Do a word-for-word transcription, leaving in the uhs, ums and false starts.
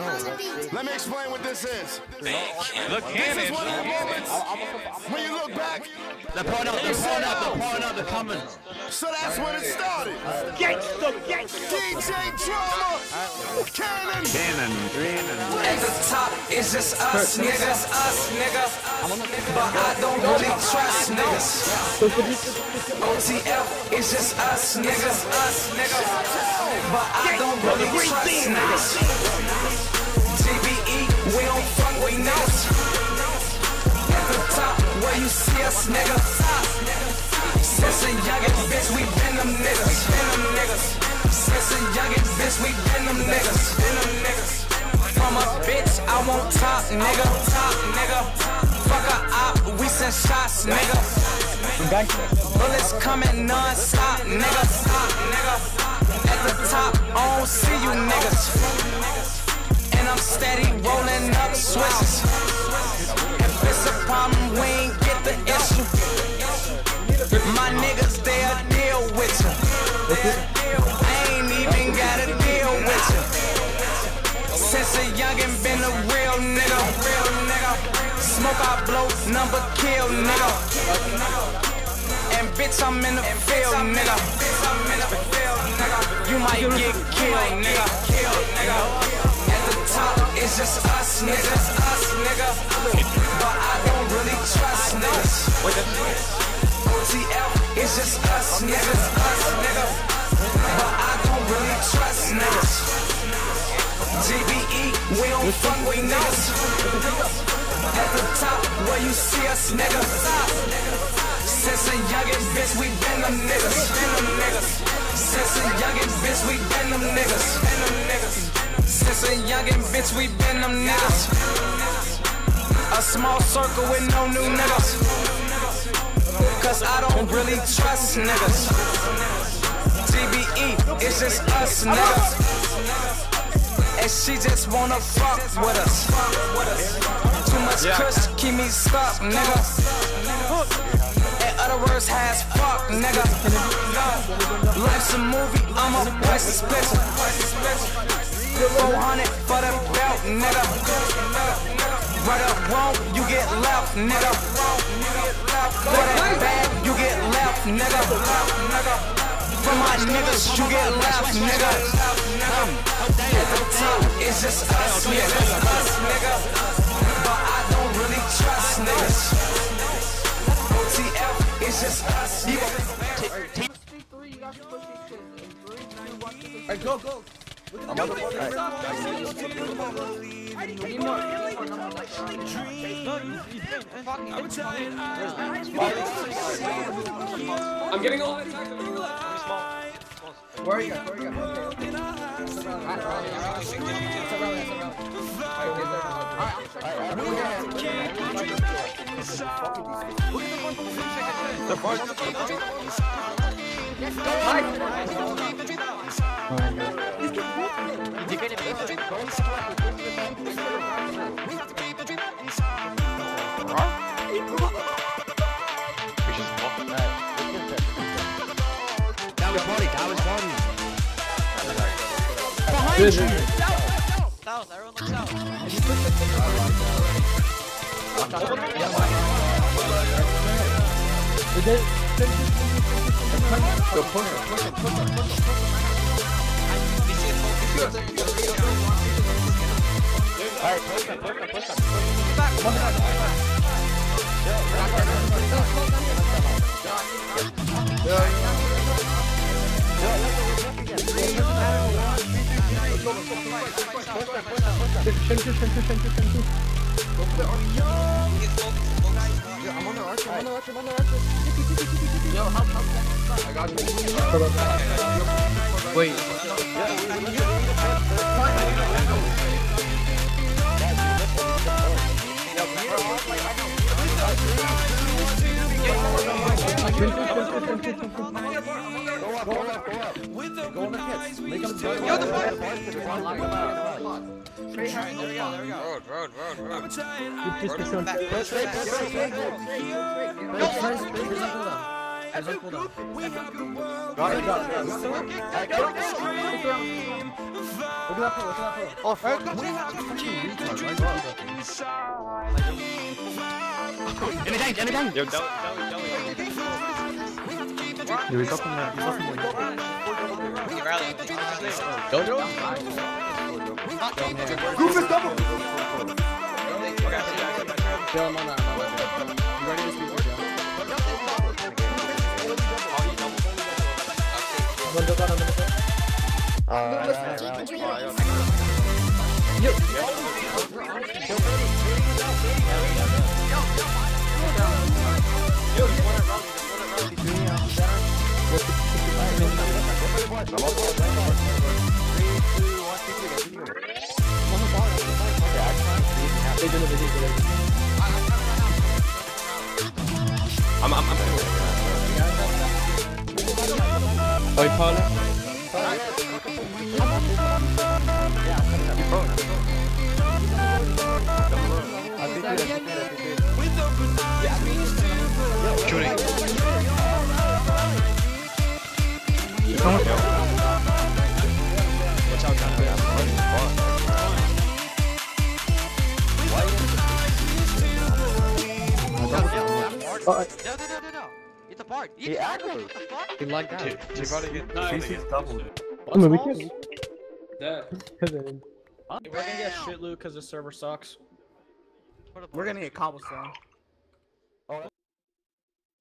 Let me explain what this is. Look, This is one of the moments when you look back. They're pouring up, they're pouring up, they're pouring up, they're coming. So that's when it started. Gangsta, gangsta. D J Drama, Cannon, Cannon, Cannon. At the top, it's just us, niggas, us, niggas. But I don't really trust niggas. O T F, it's just us, niggas, us, niggas. But I don't really trust niggas. G B E, we don't fuck, we know. At the top, where you see us, niggas. Since a youngin' bitch, we been them niggas, been them niggas. Since a youngin' bitch, we been them niggas, been them niggas. From a bitch, I want top, nigga, top, nigga. Fuck a op, we send shots, nigga. Bullets coming non-stop, nigga, stop, nigga. At the top, I don't see you niggas. And I'm steady rolling up switches. If it's a problem, we ain't get the issue. My niggas, they'll deal with you. I ain't even gotta deal with you. Since a youngin' been a real nigga, real nigga. Smoke, I blow, number kill, nigga. And bitch, I'm in the field, nigga. You might get killed, nigga. At the top, it's just us, niggas, us, nigga. But I don't really trust niggas. O T F, it's just us, niggas, us, nigga. But I don't really trust niggas. G B E, we don't fuck, we know. At the top, where you see us, nigga. Since a youngin' bitch, we been them niggas, been them niggas. Since a youngin' bitch, we been them niggas, been them niggas. Since a youngin' bitch, we been them niggas. A small circle with no new niggas. Cause I don't really trust niggas. G B E, it's just us niggas. And she just wanna fuck with us. Too much kush, keep me stuck, nigga. In other words, has fuck, nigga. Life's a movie, I'm a priceless picture. four hundred for the belt, nigga. Right up wrong, you get left, nigga. For that bag, you get left, nigga. For my niggas, you get left, nigga. At the top, it's just us, niggas, us, nigga. But I don't really trust niggas. O T F, it's just us, nigga. Hey, go, go. I'm on the I'm getting all that. Where are you? Where are you? That was body, that was body. Behind you! South, south, everyone look south. Go push it, push it, push it, push it. Alright, push it, push it, push it. Back, come back, come back. I'm on the archer, I'm on the archer, I'm on the archer. Yo, help, help, help. I got you. Wait. Go up, go up. Go on the hits. Make them turn. Yo, the fuck? There we go, there we go. Road, road, road, road. Just be straight, straight, straight, straight, straight, straight. There's no cooldown. Got it, got it. Alright, go, go, go. Look at that pillow, look at that pillow. Oh, fuck. Enemy tank, enemy tank. Yo, don't, don't, don't. Yeah, he's up in there. He's up in there. Keep rallying. Jojo? Goof is double! Bill, I'm on that, I'm on that. You ready to speak for Bill? I'm gonna go down, I'm gonna go. I'm, I'm, I'm. Oi, Paula. Shooting. Watch out, John. No, no, no, no. It's a part. It's a part. What the fuck? He lagged out. Dude, you gotta get. C C's double. I'm gonna be That. We're gonna get shit loot because the server sucks. What a We're gonna get cobblestone.